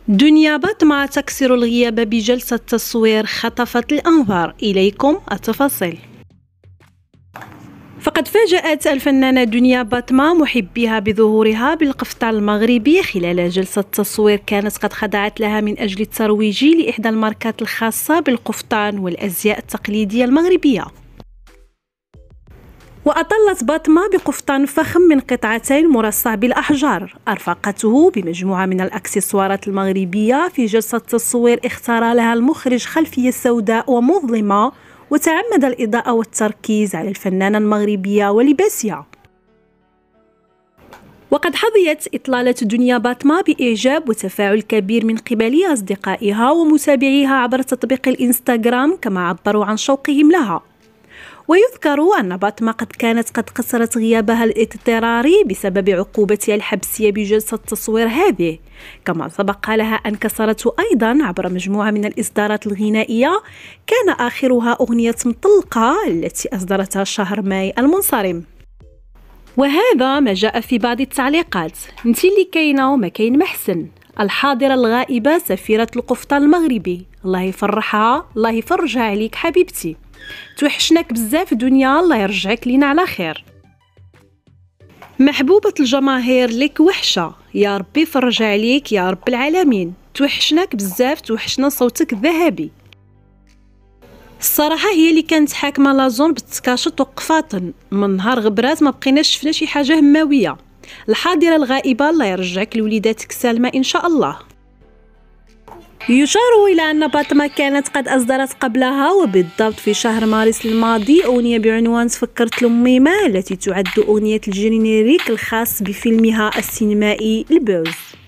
دنيا باطمة تكسر الغياب بجلسة تصوير خطفت الأنظار. إليكم التفاصيل. فقد فاجأت الفنانة دنيا باطمة محبيها بظهورها بالقفطان المغربي خلال جلسة تصوير كانت قد خضعت لها من أجل الترويج لإحدى الماركات الخاصة بالقفطان والأزياء التقليدية المغربية. وأطلت باطمة بقفطان فخم من قطعتين مرصع بالأحجار أرفقته بمجموعة من الأكسسوارات المغربية في جلسة تصوير اختار لها المخرج خلفية سوداء ومظلمة، وتعمد الإضاءة والتركيز على الفنانة المغربية ولباسها. وقد حظيت إطلالة دنيا باطمة بإعجاب وتفاعل كبير من قبل أصدقائها ومتابعيها عبر تطبيق الإنستغرام، كما عبروا عن شوقهم لها. ويذكر أن باطمة قد كانت قد قصرت غيابها الاضطراري بسبب عقوبتها الحبسية بجلسة التصوير هذه، كما سبق لها أن كسرته أيضا عبر مجموعة من الإصدارات الغنائية كان آخرها أغنية مطلقة التي أصدرتها شهر ماي المنصرم. وهذا ما جاء في بعض التعليقات: انتي اللي كاينة وما كاين محسن، الحاضرة الغائبة سفيرة القفطان المغربي، الله يفرحها، الله يفرجها عليك حبيبتي، توحشناك بزاف دنيا، الله يرجعك لينا على خير. محبوبة الجماهير لك وحشة، يا ربي فرج عليك يا رب العالمين، توحشناك بزاف، توحشنا صوتك الذهبي. الصراحة هي اللي كانت حاكمة لازون بالتكاشط وقفاطن، من نهار غبرات ما بقيناش شفنا شي حاجة هماوية. الحاضرة الغائبة الله يرجعك لوليداتك سالمة إن شاء الله. يشار إلى أن باطمة كانت قد أصدرت قبلها وبالضبط في شهر مارس الماضي أغنية بعنوان تفكرت الأميمة، التي تعد أغنية الجينيريك الخاص بفيلمها السينمائي البوز.